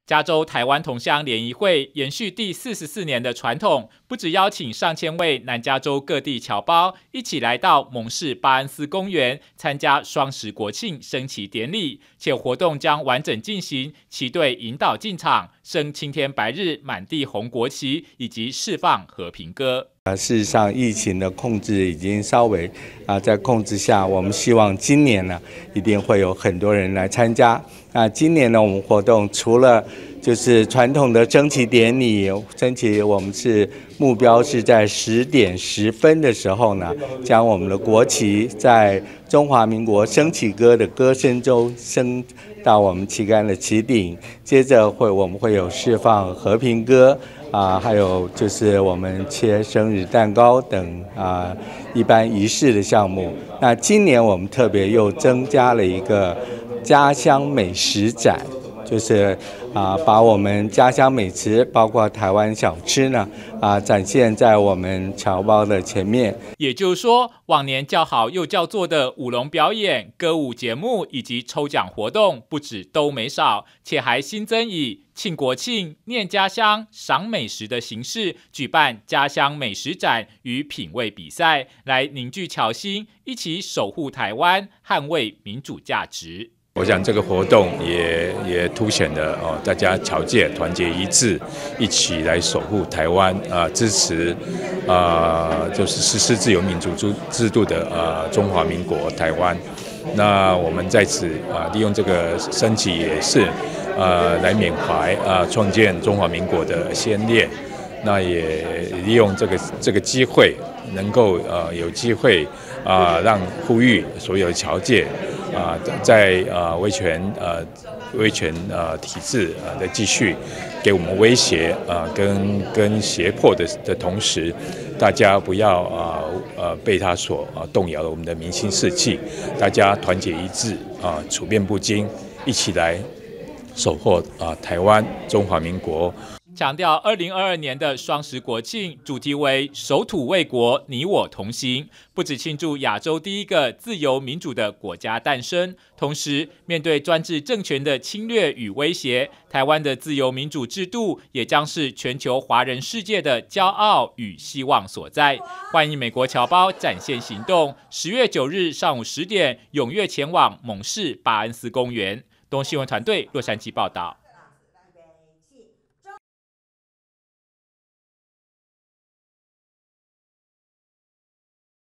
加州台湾同乡联谊会延续第44年的传统，不只邀请上千位南加州各地侨胞一起来到蒙氏巴恩斯公园参加双十国庆升旗典礼，且活动将完整进行，旗队引导进场，升青天白日满地红国旗，以及释放和平歌。 事实上，疫情的控制已经稍微在控制下，我们希望今年呢一定会有很多人来参加。今年呢，我们活动除了就是传统的升旗典礼，升旗我们是目标是在10点10分的时候呢，将我们的国旗在中华民国升旗歌的歌声中升到我们旗杆的旗顶，接着我们会有释放和平歌。还有就是我们切生日蛋糕等一般仪式的项目。那今年我们特别又增加了一个家乡美食展，就是把我们家乡美食，包括台湾小吃呢展现在我们侨胞的前面。 也就是说，往年叫好又叫座的舞龙表演、歌舞节目以及抽奖活动，不止都没少，且还新增以庆国庆、念家乡、赏美食的形式，举办家乡美食展与品味比赛，来凝聚侨心，一起守护台湾，捍卫民主价值。 我想这个活动也凸显了大家侨界团结一致，一起来守护台湾支持就是实施自由民主制度的中华民国台湾。那我们在此利用这个升旗也是来缅怀创建中华民国的先烈。那也利用这个机会，能够有机会让呼吁所有的侨界在威权体制的继续给我们威胁跟胁迫的同时，大家不要被他所动摇了我们的民心士气，大家团结一致处变不惊，一起来守护台湾中华民国。 强调2022年的双十国庆主题为守土卫国，你我同行，不只庆祝亚洲第一个自由民主的国家诞生，同时面对专制政权的侵略与威胁，台湾的自由民主制度也将是全球华人世界的骄傲与希望所在。欢迎美国侨胞展现行动，10月9日上午10点踊跃前往蒙氏巴恩斯公园。东新闻团队洛杉矶报道。